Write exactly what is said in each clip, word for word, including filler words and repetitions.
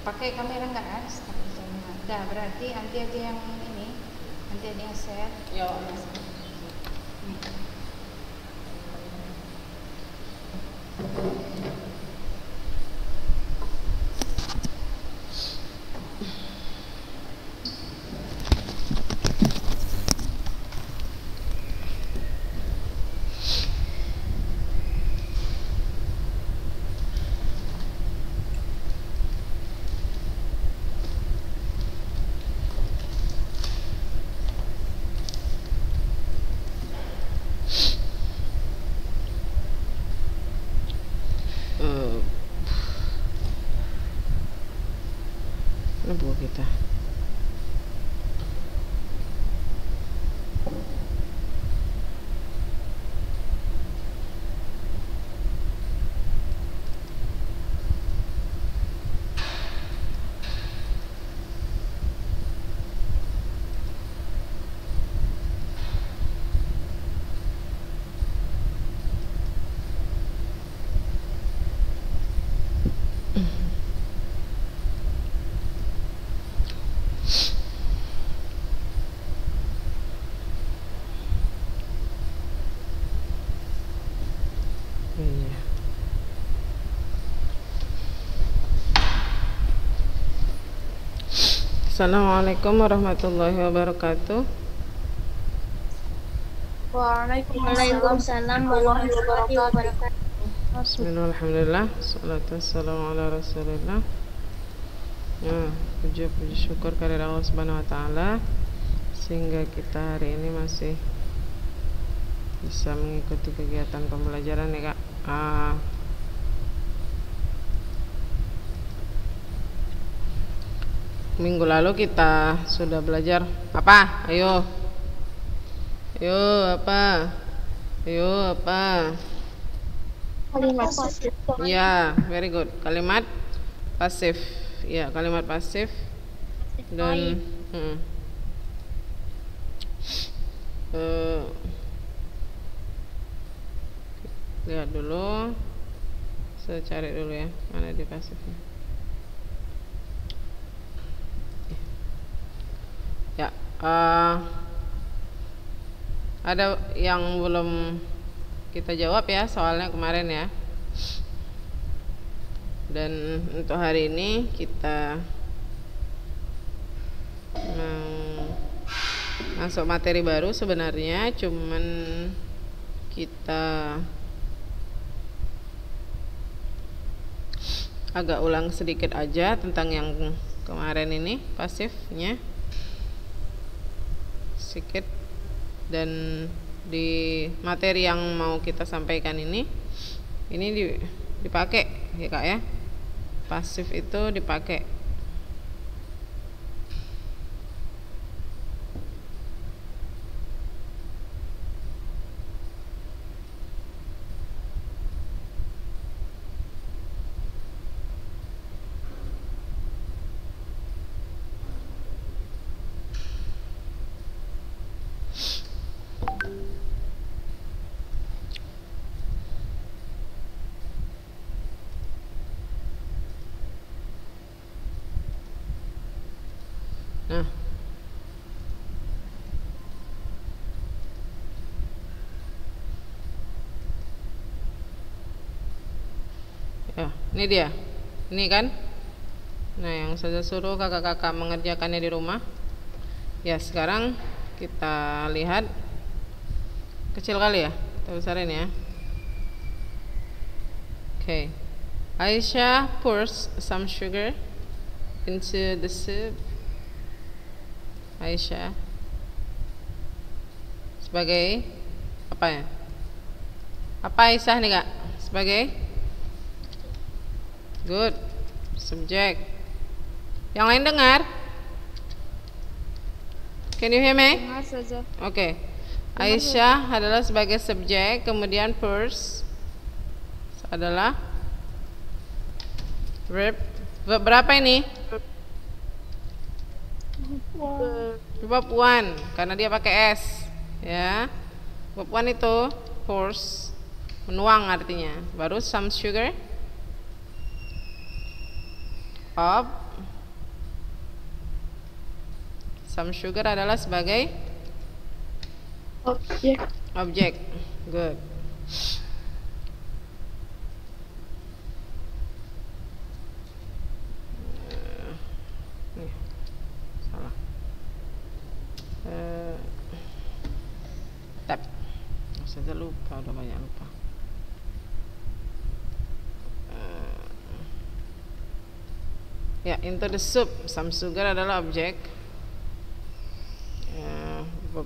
pakai kamera nggak kan? Dah berarti nanti aja yang ini, nanti aja yang share. Yo. Mana buku kita? Iya. Assalamualaikum warahmatullahi wabarakatuh. Waalaikumsalam warahmatullahi wabarakatuh. Bismillah, alhamdulillah, salatu wassalamu ala rasulillah. Ya, puji puji syukur kehadirat Allah Subhanahu wa taala sehingga kita hari ini masih bisa mengikuti kegiatan pembelajaran ya Kak. Ah, minggu lalu kita sudah belajar apa? Ayo. Ayo apa? Ayo apa? Kalimat pasif. Ya, very good. Kalimat pasif. Ya, kalimat pasif dan hmm. uh, lihat dulu. Saya cari dulu ya, mana di pasifnya. Ya, uh, ada yang belum kita jawab ya soalnya kemarin ya. Dan untuk hari ini kita mau masuk materi baru sebenarnya, cuman kita agak ulang sedikit aja tentang yang kemarin ini pasifnya sedikit. Dan di materi yang mau kita sampaikan ini ini dipakai ya Kak ya, pasif itu dipakai. Nah, ya, ini dia. Ini kan. Nah, yang saya suruh kakak-kakak mengerjakannya di rumah. Ya, sekarang kita lihat. Kecil kali ya? Kita besarin ya. Okay. Aisyah pours some sugar into the soup. Aisyah sebagai apa ya? Apa Aisyah nih Kak? Sebagai good subject. Yang lain dengar? Can you hear me? Dengar saja. Oke. Okay. Aisyah adalah sebagai subjek, kemudian pours adalah verb. Verb berapa ini? Verb one, karena dia pakai s, ya. Verb one itu pours, menuang artinya. Baru some sugar of some sugar adalah sebagai Objek. objek. Good. Uh, nih, salah. Uh, tab. Saya lupa, udah banyak lupa. Uh, ya, into the soup. Some sugar adalah objek. Uh,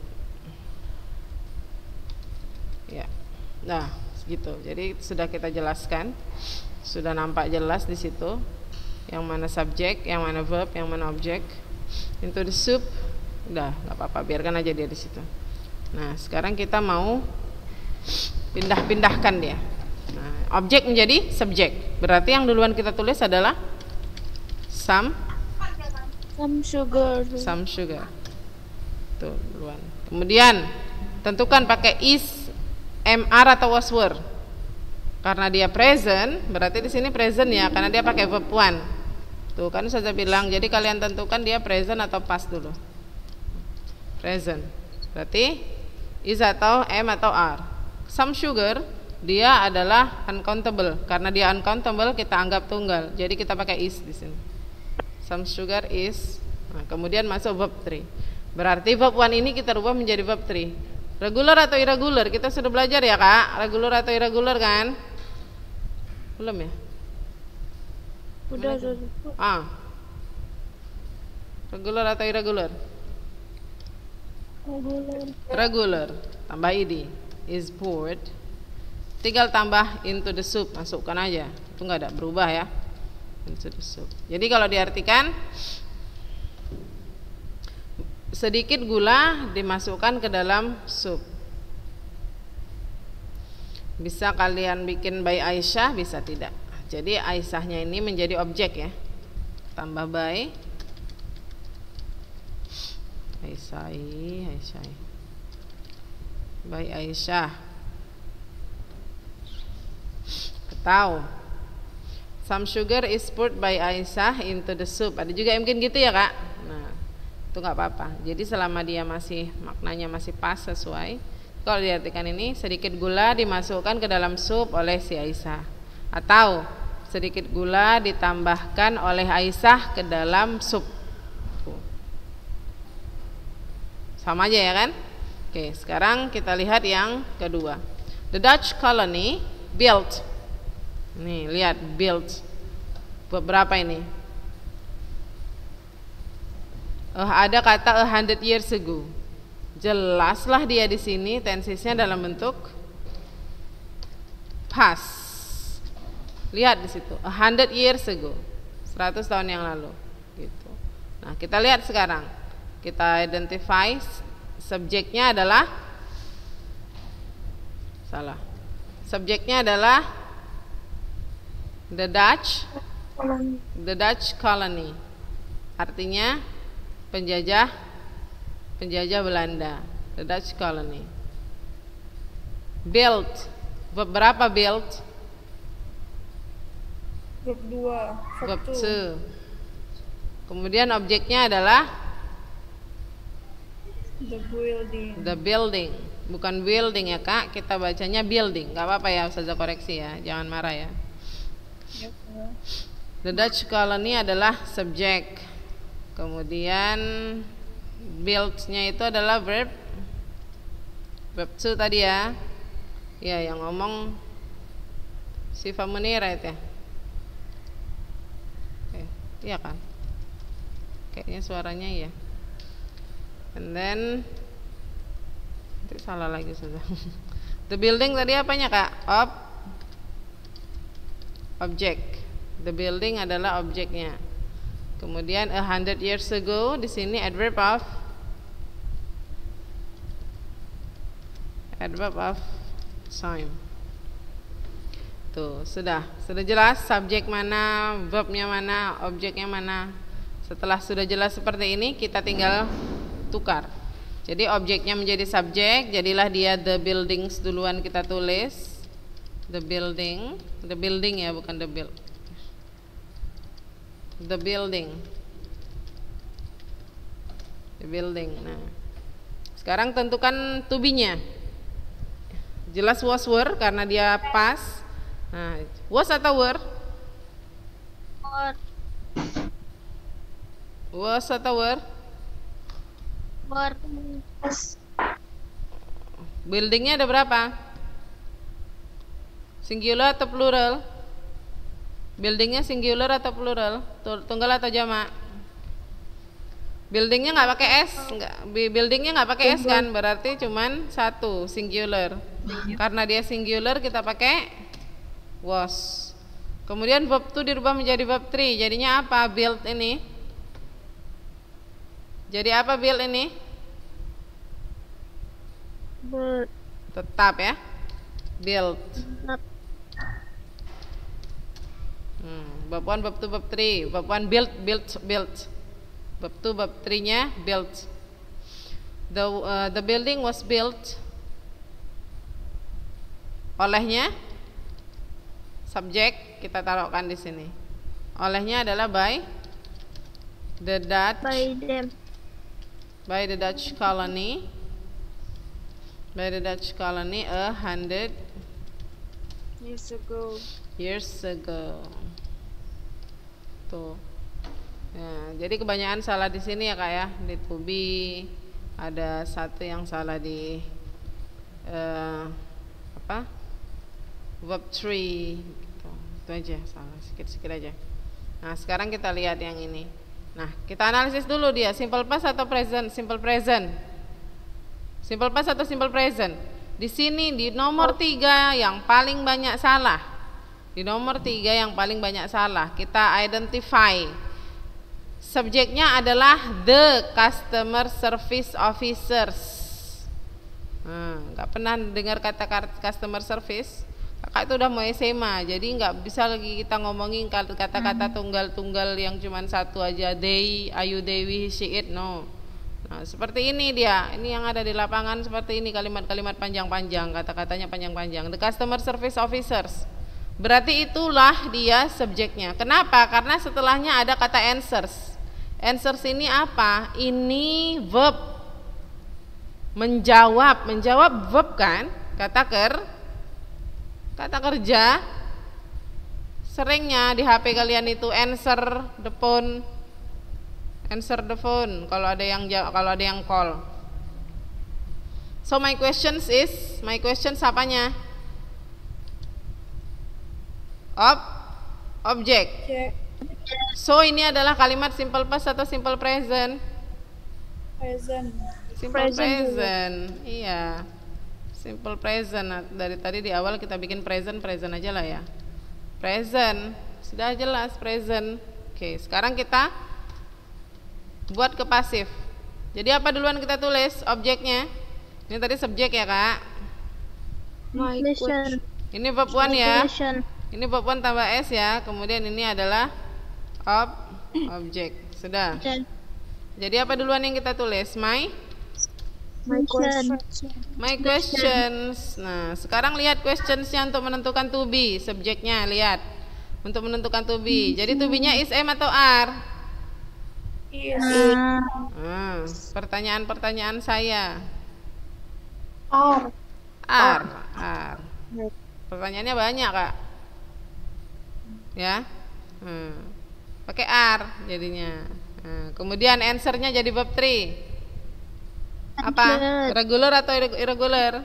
ya, nah segitu. Jadi sudah kita jelaskan, sudah nampak jelas di situ yang mana subjek, yang mana verb, yang mana objek. Into the soup, udah nggak apa-apa, biarkan aja dia di situ. Nah sekarang kita mau pindah-pindahkan dia. Nah, objek menjadi subjek. Berarti yang duluan kita tulis adalah some, Some sugar. some sugar. Tuh duluan. Kemudian tentukan pakai is, mr atau was were. Karena dia present, berarti di sini present ya, karena dia pakai verb one. Tuh kan saya bilang, jadi kalian tentukan dia present atau past dulu. Present. Berarti is atau am atau are. Some sugar dia adalah uncountable. Karena dia uncountable kita anggap tunggal. Jadi kita pakai is di sini. Some sugar is. Nah, kemudian masuk verb three. Berarti verb one ini kita rubah menjadi verb three. Regular atau irregular? Kita sudah belajar ya kak, regular atau irregular kan? Belum ya? Udah, Mana udah. Ah, regular atau irregular? Regular. Regular. Tambah id. Is poured. Tinggal tambah into the soup, masukkan aja. Itu nggak ada berubah ya. Into the soup. Jadi kalau diartikan, sedikit gula dimasukkan ke dalam sup. Bisa kalian bikin by Aisyah, bisa tidak. Jadi Aisyahnya ini menjadi objek ya. Tambah by Aisyah, Aisyah. By Aisyah. Atau some sugar is poured by Aisyah into the soup. Ada juga yang mungkin gitu ya kak. Nah itu nggak apa-apa. Jadi selama dia masih maknanya masih pas sesuai. Kalau diartikan ini sedikit gula dimasukkan ke dalam sup oleh si Aisyah, atau sedikit gula ditambahkan oleh Aisyah ke dalam sup. Sama aja ya kan? Oke, sekarang kita lihat yang kedua. The Dutch colony built. Nih lihat built. Beberapa ini? Uh, ada kata a hundred years ago. Jelaslah dia di sini tensesnya dalam bentuk past. Lihat di situ, a hundred years ago, seratus tahun yang lalu. Gitu. Nah kita lihat sekarang, kita identify subjeknya adalah salah. Subjeknya adalah the Dutch, the Dutch colony. Artinya penjajah. Penjajah Belanda, the Dutch colony. Built, berapa built? Verb dua. Verb two. Kemudian objeknya adalah The building. the building, bukan building ya kak. Kita bacanya building, nggak apa-apa ya, Ustazah koreksi ya, jangan marah ya. Yep. The Dutch colony adalah subjek. Kemudian built-nya itu adalah verb verb two tadi ya. Ya, yang ngomong Siva Munirat ya. Oke, iya kan? Kayaknya suaranya ya. And then nanti salah lagi sudah. The building tadi apanya kak? Ob objek. The building adalah objeknya. Kemudian a hundred years ago di sini adverb of adverb of time. Tuh sudah sudah jelas subjek mana, verbnya mana, objeknya mana. Setelah sudah jelas seperti ini kita tinggal tukar. Jadi objeknya menjadi subjek, jadilah dia the buildings duluan kita tulis. The building, the building ya bukan the build. The building. The building. Nah, sekarang tentukan to be-nya. Jelas was were karena dia past. Nah, was atau were? Were. Was atau were? Were. Buildingnya ada berapa? Singular atau plural? Buildingnya singular atau plural? Tunggal atau jamak? Buildingnya nggak pakai s, nggak. Buildingnya nggak pakai s kan? Berarti cuman satu singular. Karena dia singular kita pakai was. Kemudian verb two dirubah menjadi verb three. Jadinya apa? Build ini. Jadi apa build ini? Build. Tetap ya. Build. Tetap. Hmm, bab one, bab two, bab three. Bab one build, build, build. Bab two, bab three-nya build. The uh, the building was built olehnya subjek kita taruhkan di sini. Olehnya adalah by the Dutch By them. by the Dutch colony. By the Dutch colony a hundred Years ago. years ago. Tuh. Ya, jadi kebanyakan salah di sini ya kak ya, di to be ada satu yang salah di uh, apa verb three gitu. Itu aja salah sedikit-sedikit aja. Nah sekarang kita lihat yang ini. Nah kita analisis dulu dia simple past atau present. Simple present simple past atau simple present. Di sini di nomor tiga yang paling banyak salah. Di nomor tiga yang paling banyak salah kita identify subjeknya adalah the customer service officers. Nggak hmm, pernah dengar kata customer service. Kakak itu udah mau S M A, jadi nggak bisa lagi kita ngomongin kata-kata tunggal-tunggal yang cuma satu aja. They, ayu, they, we, she, it, no. Nah, seperti ini dia. Ini yang ada di lapangan seperti ini, kalimat-kalimat panjang-panjang, kata-katanya panjang-panjang. The customer service officers. Berarti itulah dia subjeknya. Kenapa? Karena setelahnya ada kata answers. Answers ini apa? Ini verb. Menjawab. Menjawab verb kan? Kata ker. Kata kerja. Seringnya di H P kalian itu answer the phone. Answer the phone kalau ada yang kalau ada yang call. So my questions is, my questions apanya? Ob, object. Check. So ini adalah kalimat simple past atau simple present? Present. Simple Present present. Iya. Simple present. Nah, dari tadi di awal kita bikin present, present aja lah ya. Present. Sudah jelas present. Oke, sekarang kita buat ke pasif. Jadi apa duluan kita tulis objeknya? Ini tadi subjek ya kak. My Question. Ini verb one ya. Question. Ini verb one tambah s ya. Kemudian ini adalah ob objek. Sudah. Question. Jadi apa duluan yang kita tulis? My My Question. question. my questions. Nah, sekarang lihat questionsnya untuk menentukan to be. Subjeknya lihat. Untuk menentukan to be. Jadi to be-nya is am atau are? Yes. Hmm, pertanyaan-pertanyaan saya. Are. Are, are. Pertanyaannya banyak kak. Ya, hmm. pakai are jadinya. Nah, kemudian answernya jadi verb three. Apa? Regular atau irregular?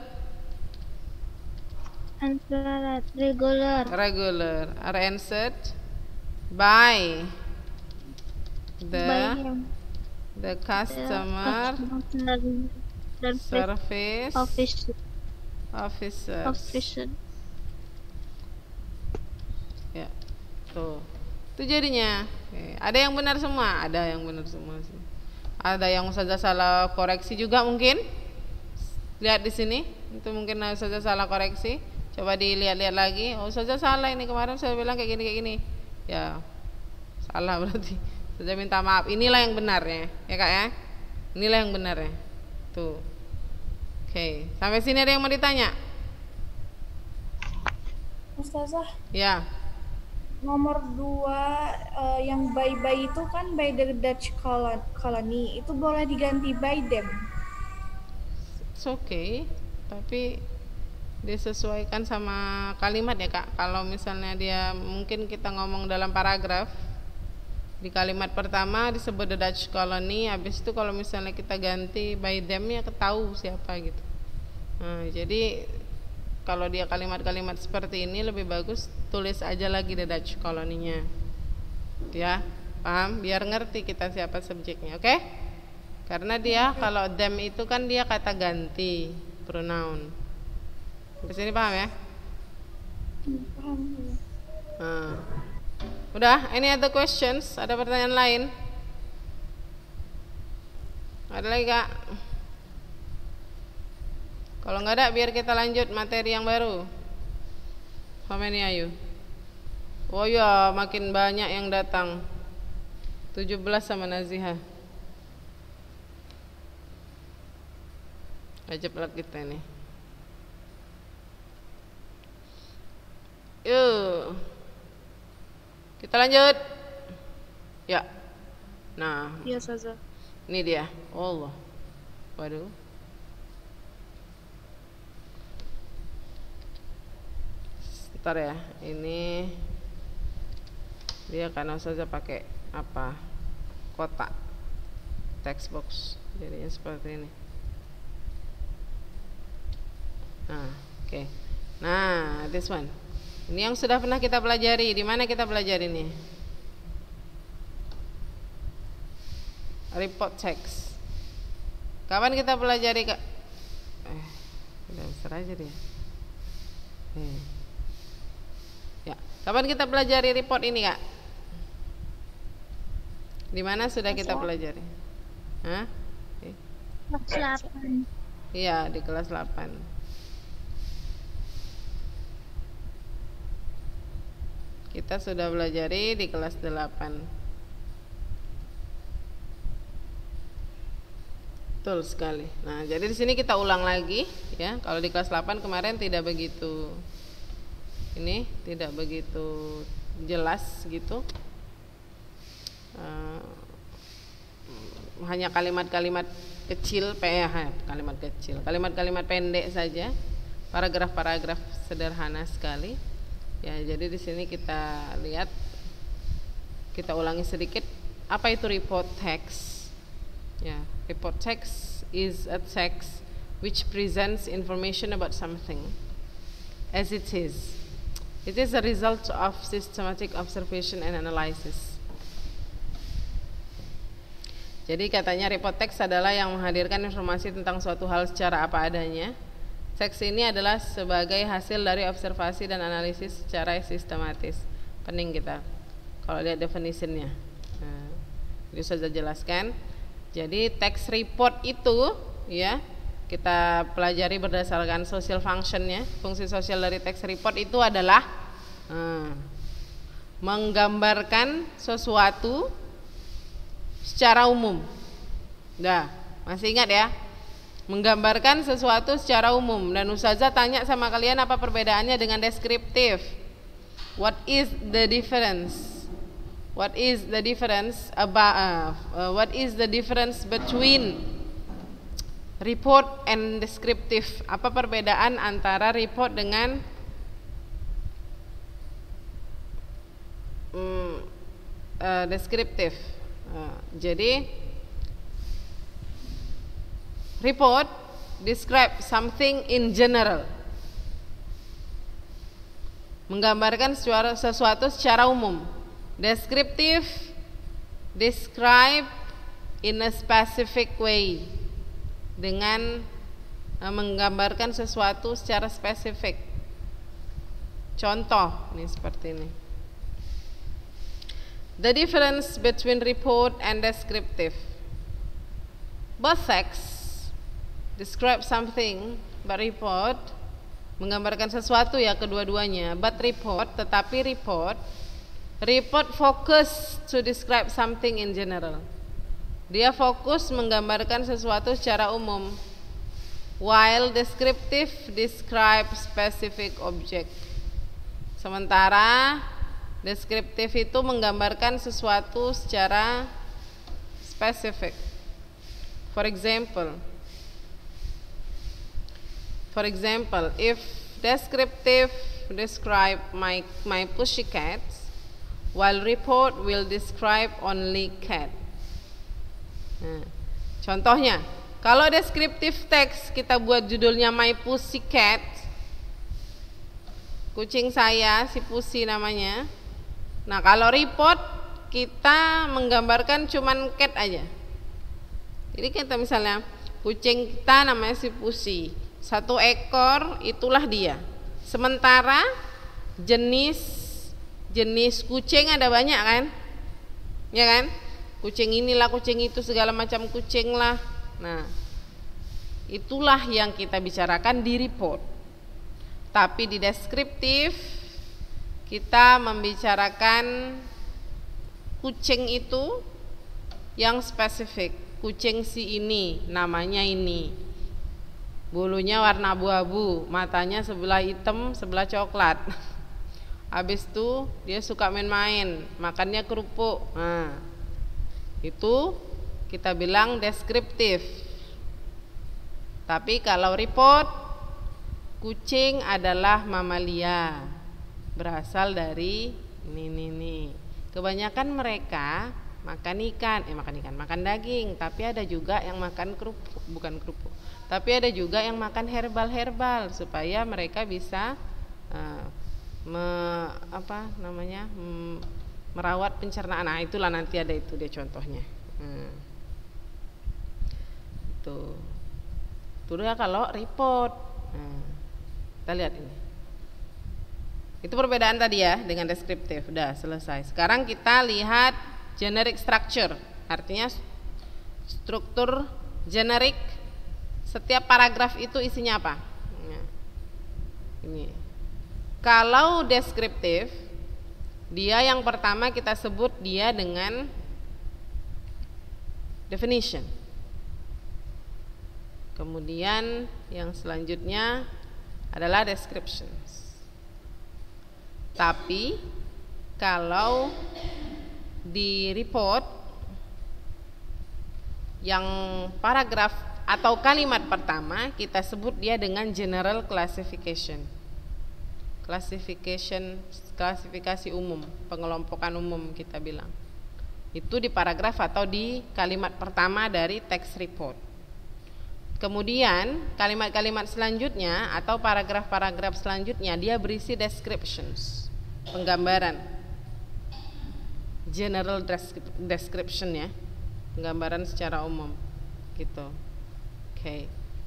Answer regular. Regular. Are answered by the By him. the customer Service service officer. officers. Officer. Ya, tuh. Itu jadinya. Oke. Ada yang benar semua? Ada yang benar semua sih. Ada yang saja salah koreksi juga mungkin. Lihat di sini, itu mungkin saja salah koreksi. Coba dilihat-lihat lagi. Oh, saja salah ini, kemarin saya bilang kayak gini kayak gini. Ya, salah berarti. Saja minta maaf. Inilah yang benarnya, ya kak ya. Inilah yang benarnya. Tuh. Oke, sampai sini ada yang mau ditanya? Ustazah, Ya. nomor dua eh, yang by by itu kan by the Dutch colon- colony, itu boleh diganti by them. It's okay, tapi disesuaikan sama kalimat ya Kak. Kalau misalnya dia mungkin kita ngomong dalam paragraf, di kalimat pertama disebut the Dutch colony, habis itu kalau misalnya kita ganti by them ya ketahu siapa gitu. Nah, jadi kalau dia kalimat-kalimat seperti ini lebih bagus tulis aja lagi the Dutch colony-nya. Ya, paham? Biar ngerti kita siapa subjeknya, oke? Okay? Karena dia kalau them itu kan dia kata ganti pronoun. Di sini paham ya? Paham. Nah. Udah, any other questions? Ada pertanyaan lain? Ada lagi Kak? Kalau nggak ada, biar kita lanjut materi yang baru. How many are you? Oh ya, makin banyak yang datang. tujuh belas sama Naziha. Ajab lah kita nih. Yuk. Kita lanjut. Ya. Nah, Iya, Saza. ini dia. Allah. Waduh. Sebentar ya. Ini dia karena saja pakai apa? Kotak. Text box. Jadinya seperti ini. Nah, oke. Okay. Nah, this one. Ini yang sudah pernah kita pelajari. Di mana kita pelajari ini? Report text. Kapan kita pelajari Kak? Eh, udah besar aja dia. Hmm. Ya, kapan kita pelajari report ini Kak? Di mana sudah kita pelajari? Hah? Eh. Kelas delapan. Iya, di kelas delapan. Kita sudah belajari di kelas delapan. Betul sekali. Nah, jadi di sini kita ulang lagi ya. Kalau di kelas delapan kemarin tidak begitu ini, tidak begitu jelas gitu. Uh, hanya kalimat-kalimat kecil, P H, kalimat kecil, kalimat-kalimat pendek saja, paragraf-paragraf sederhana sekali. Ya, jadi di sini kita lihat, kita ulangi sedikit, apa itu report text? Ya, report text is a text which presents information about something as it is. It is a result of systematic observation and analysis. Jadi katanya report text adalah yang menghadirkan informasi tentang suatu hal secara apa adanya. Teks ini adalah sebagai hasil dari observasi dan analisis secara sistematis. Pening kita kalau lihat definisinya. Nah, ini sudah jelaskan. Jadi teks report itu ya kita pelajari berdasarkan social functionnya. Fungsi sosial dari teks report itu adalah hmm, menggambarkan sesuatu secara umum. Dah, masih ingat ya? Menggambarkan sesuatu secara umum. Dan Ustazah tanya sama kalian apa perbedaannya dengan deskriptif. What is the difference? What is the difference about uh, uh, what is the difference between report and deskriptif? Apa perbedaan antara report dengan um, uh, deskriptif? Uh, jadi report describe something in general, menggambarkan sesuatu secara umum. Deskriptif describe in a specific way, dengan uh, menggambarkan sesuatu secara spesifik. Contoh ini seperti ini. The difference between report and descriptive. Both texts describe something, but report menggambarkan sesuatu ya kedua-duanya. But report, tetapi report, report focus to describe something in general. Dia fokus menggambarkan sesuatu secara umum. While descriptive describe specific object. Sementara Deskriptif itu menggambarkan sesuatu secara spesifik. For example, for example, if descriptive describe my my pussycats, while report will describe only cat. Nah, contohnya, kalau deskriptif teks kita buat judulnya My Pussycat, kucing saya, si Pussy namanya. Nah, kalau report kita menggambarkan cuman cat aja. Jadi kita misalnya kucing kita namanya si Pussy, satu ekor itulah dia. Sementara jenis jenis kucing ada banyak kan, ya kan? Kucing inilah, kucing itu, segala macam kucing lah. Nah, itulah yang kita bicarakan di report. Tapi di deskriptif kita membicarakan kucing itu yang spesifik. Kucing si ini namanya ini, bulunya warna abu-abu, matanya sebelah hitam sebelah coklat. Habis itu dia suka main-main, makannya kerupuk. Nah, itu kita bilang deskriptif. Tapi kalau report, kucing adalah mamalia, berasal dari ini nih nih. Kebanyakan mereka makan ikan, eh makan ikan, makan daging, tapi ada juga yang makan kerupuk, bukan kerupuk. Tapi ada juga yang makan herbal-herbal supaya mereka bisa uh, me, apa namanya? M, merawat pencernaan. Nah, itulah nanti ada itu dia contohnya. Hmm. Tuh. Tuh ya kalau report. Nah, kita lihat ini. Itu perbedaan tadi ya dengan deskriptif. Udah selesai. Sekarang kita lihat generic structure. Artinya struktur generik. Setiap paragraf itu isinya apa? Nah, ini. Kalau deskriptif, dia yang pertama kita sebut dia dengan definition. Kemudian yang selanjutnya adalah descriptions. Tapi kalau di report yang paragraf atau kalimat pertama kita sebut dia dengan general classification. Classification, klasifikasi umum, pengelompokan umum kita bilang. Itu di paragraf atau di kalimat pertama dari teks report. Kemudian kalimat-kalimat selanjutnya atau paragraf-paragraf selanjutnya dia berisi descriptions, penggambaran, general description ya, penggambaran secara umum gitu. Oke, okay.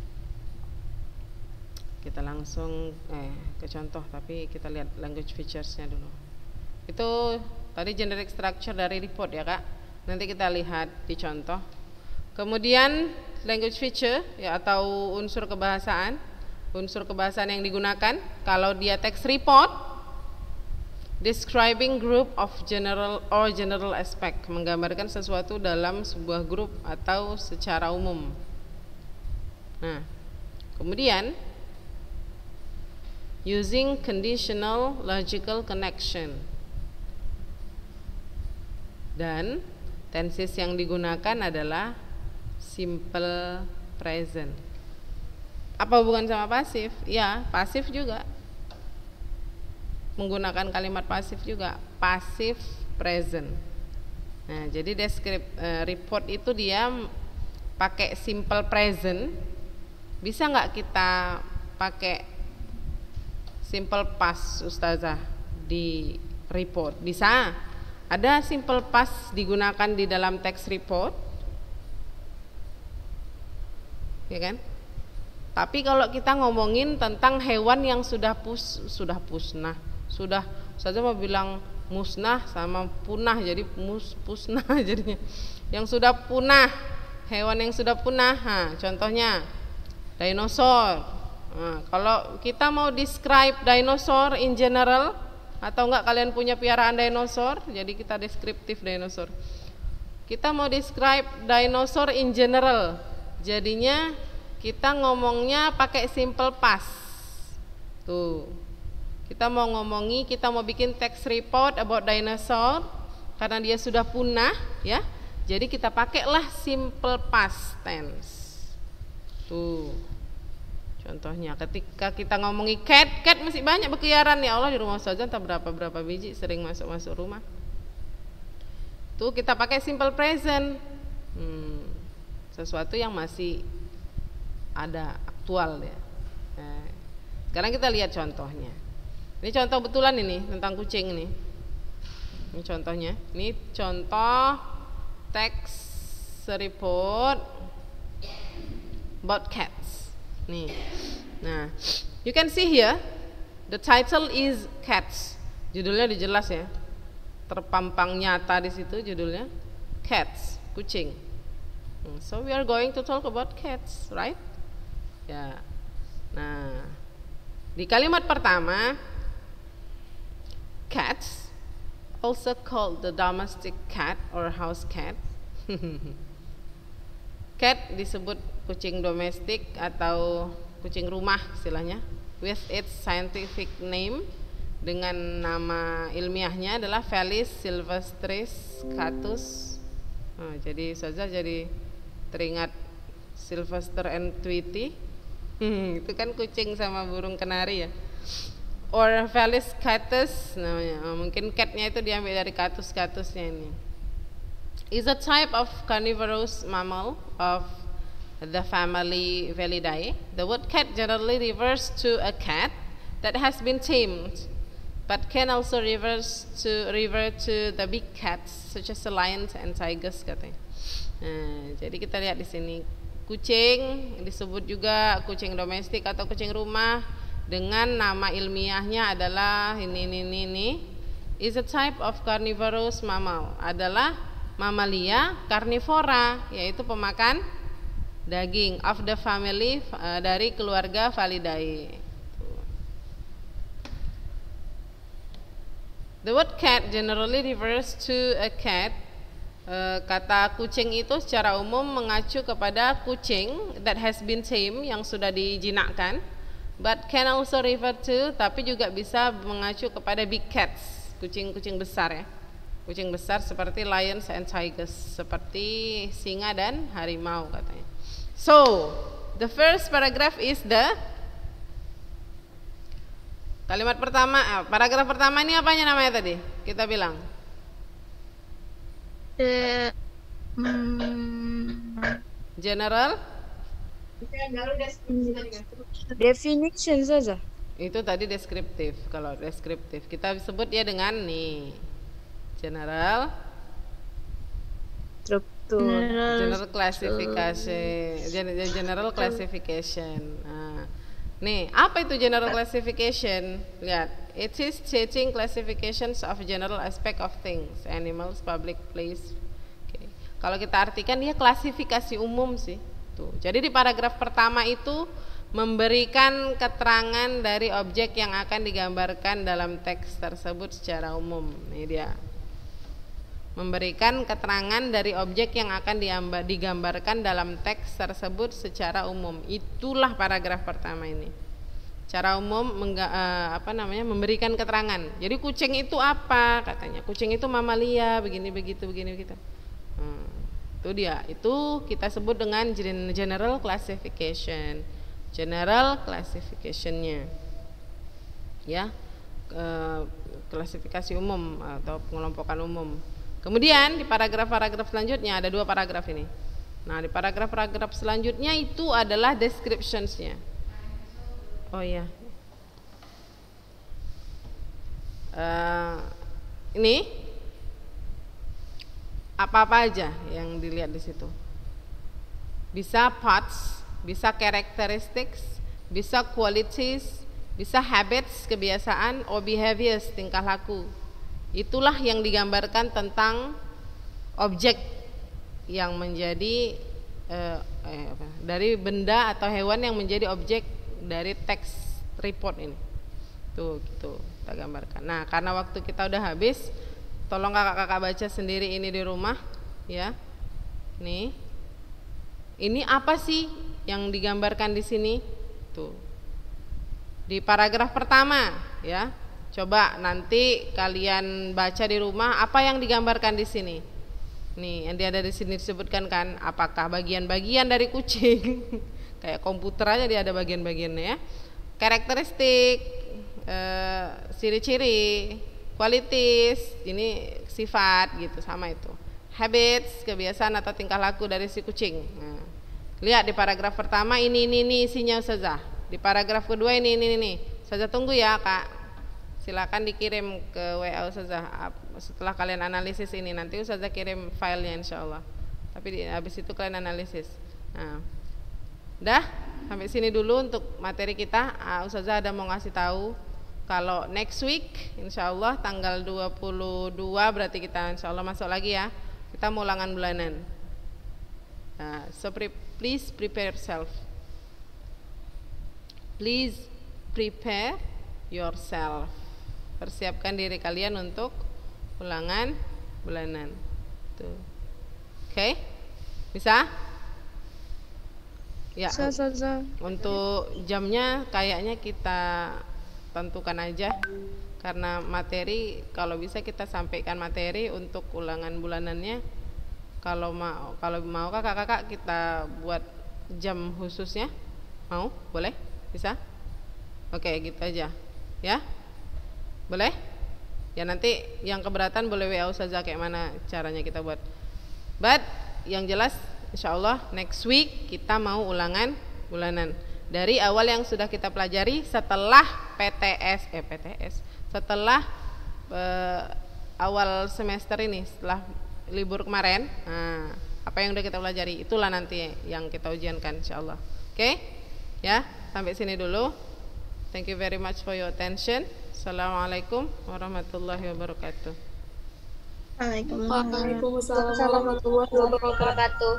Kita langsung eh, ke contoh, tapi kita lihat language featuresnya dulu. Itu tadi generic structure dari report ya kak, nanti kita lihat di contoh. Kemudian language feature ya atau unsur kebahasaan, unsur kebahasaan yang digunakan kalau dia text report, describing group of general or general aspect, menggambarkan sesuatu dalam sebuah grup atau secara umum. Nah, kemudian using conditional logical connection, dan tenses yang digunakan adalah simple present. Apa hubungan sama pasif? Ya, pasif juga. Menggunakan kalimat pasif juga, pasif present. Nah, jadi descript uh, report itu dia pakai simple present. Bisa nggak kita pakai simple past ustazah di report? Bisa. Ada simple past digunakan di dalam teks report, ya kan? Tapi kalau kita ngomongin tentang hewan yang sudah pus sudah pusnah, sudah ustazah mau bilang musnah sama punah, jadi mus pusnah jadinya. Yang sudah punah, hewan yang sudah punah. Nah, contohnya dinosaur. Nah, kalau kita mau describe dinosaur in general, atau enggak kalian punya piaraan dinosaur, jadi kita deskriptif dinosaur. Kita mau describe dinosaur in general, jadinya kita ngomongnya pakai simple past. Tuh, Kita mau ngomongi, kita mau bikin text report about dinosaur karena dia sudah punah, ya. Jadi kita pakailah simple past tense. Tuh. Contohnya ketika kita ngomongi cat, cat masih banyak berkeliaran ya Allah di rumah saja, entah berapa-berapa biji sering masuk-masuk rumah. Tuh kita pakai simple present. Hmm, sesuatu yang masih ada, aktual ya. Nah, sekarang kita lihat contohnya. Ini contoh betulan ini tentang kucing ini. Ini contohnya. Ini contoh text report about cats. Nih. Nah, you can see here the title is cats. Judulnya udah jelas ya. Terpampang nyata di situ judulnya cats, kucing. So we are going to talk about cats, right? Ya. Nah, di kalimat pertama cats, also called the domestic cat or house cat. Cat disebut kucing domestik atau kucing rumah istilahnya, with its scientific name, dengan nama ilmiahnya adalah Felis silvestris catus. Oh, jadi saja jadi teringat Sylvester and Tweety. Hmm, itu kan kucing sama burung kenari ya. Or Felis catus namanya. Oh, mungkin catnya itu diambil dari katus-katusnya ini. Is a type of carnivorous mammal of the family Felidae. The word cat generally refers to a cat that has been tamed, but can also reverse to refer to the big cats such as the lions and tigers katanya. Nah, jadi kita lihat di sini kucing disebut juga kucing domestik atau kucing rumah dengan nama ilmiahnya adalah ini ini ini, ini. Is a type of carnivorous mammal, adalah mamalia karnivora, yaitu pemakan daging, of the family, uh, dari keluarga Felidae. The word cat generally refers to a cat. Uh, kata kucing itu secara umum mengacu kepada kucing that has been tamed, yang sudah dijinakkan. But can also refer to, tapi juga bisa mengacu kepada big cats, kucing-kucing besar ya. Kucing besar seperti lions and tigers, seperti singa dan harimau katanya. So, the first paragraph is the kalimat pertama, paragraf pertama ini apanya namanya tadi? Kita bilang The mm, general Definition saja. itu tadi deskriptif. Kalau deskriptif kita sebut dia dengan nih general Struktur. general classification gen- general classification. Nah, nih apa itu general classification? Lihat, it is stating classifications of general aspect of things, animals, public place. Okay. Kalau kita artikan dia klasifikasi umum sih. Tuh. Jadi di paragraf pertama itu memberikan keterangan dari objek yang akan digambarkan dalam teks tersebut secara umum. Ini dia. Memberikan keterangan dari objek yang akan digambarkan dalam teks tersebut secara umum. Itulah paragraf pertama ini. Secara umum mengga, uh, apa namanya memberikan keterangan. Jadi kucing itu apa katanya? Kucing itu mamalia, begini begitu begini begitu. Hmm. Itu dia, itu kita sebut dengan general classification, general classificationnya, ya, e, klasifikasi umum atau pengelompokan umum. Kemudian di paragraf-paragraf selanjutnya ada dua paragraf ini. Nah di paragraf-paragraf selanjutnya itu adalah descriptionsnya. Oh iya, e, ini. Apa-apa aja yang dilihat di situ. Bisa parts, bisa characteristics, bisa qualities, bisa habits, kebiasaan, or behaviors, tingkah laku. Itulah yang digambarkan tentang objek yang menjadi eh, eh, apa, dari benda atau hewan yang menjadi objek dari teks report ini. Tuh, gitu kita gambarkan. Nah, karena waktu kita udah habis, tolong kakak-kakak baca sendiri ini di rumah ya. Nih. Ini apa sih yang digambarkan di sini? Tuh. Di paragraf pertama ya. Coba nanti kalian baca di rumah apa yang digambarkan di sini. Nih, yang dia ada di sini disebutkan kan, apakah bagian-bagian dari kucing? Kayak komputer aja dia ada bagian-bagiannya ya. Karakteristik, eh, ciri-ciri, qualities, ini sifat gitu, sama itu. Habits, kebiasaan atau tingkah laku dari si kucing. Nah, lihat di paragraf pertama ini ini ini isinya Ustazah. Di paragraf kedua ini ini ini. Ustazah tunggu ya, Kak. Silakan dikirim ke W A Ustazah setelah kalian analisis ini. Nanti Ustazah kirim filenya insyaallah. Tapi di, habis itu kalian analisis. Nah, udah sampai sini dulu untuk materi kita. Ah, Ustazah ada mau ngasih tahu kalau next week insyaallah tanggal dua puluh dua berarti kita insyaallah masuk lagi ya. Kita mau ulangan bulanan. Nah, so pre please prepare yourself. Please prepare yourself. Persiapkan diri kalian untuk ulangan bulanan. Tuh. Oke? Okay? Bisa? Ya. Bisa, Ustazah. Untuk jamnya kayaknya kita tentukan aja karena materi kalau bisa kita sampaikan materi untuk ulangan bulanannya. Kalau mau kalau mau kakak-kakak kita buat jam khususnya. Mau? Boleh? Bisa? Oke, gitu aja. Ya? Boleh? Ya nanti yang keberatan boleh W A Ustazah kayak mana caranya kita buat. But yang jelas insyaallah next week kita mau ulangan bulanan dari awal yang sudah kita pelajari setelah P T S eh P T S setelah eh, awal semester ini, setelah libur kemarin. Nah, apa yang udah kita pelajari itulah nanti yang kita ujiankan insyaallah. Oke? Okay? Ya, sampai sini dulu. Thank you very much for your attention. Assalamualaikum warahmatullahi wabarakatuh. Waalaikumsalam warahmatullahi wabarakatuh.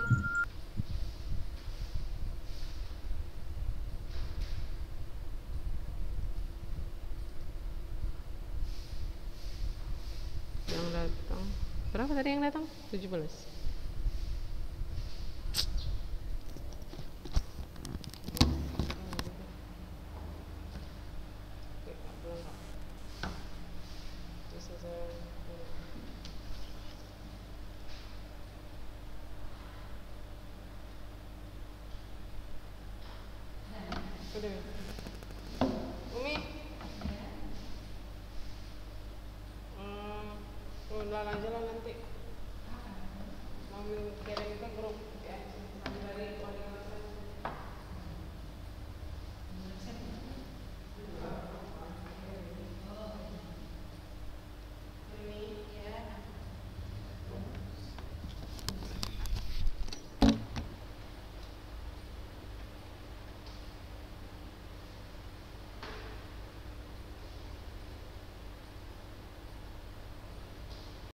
Yang datang berapa tadi yang datang? tujuh belas. Umi, hmm, pulang aja lah nanti.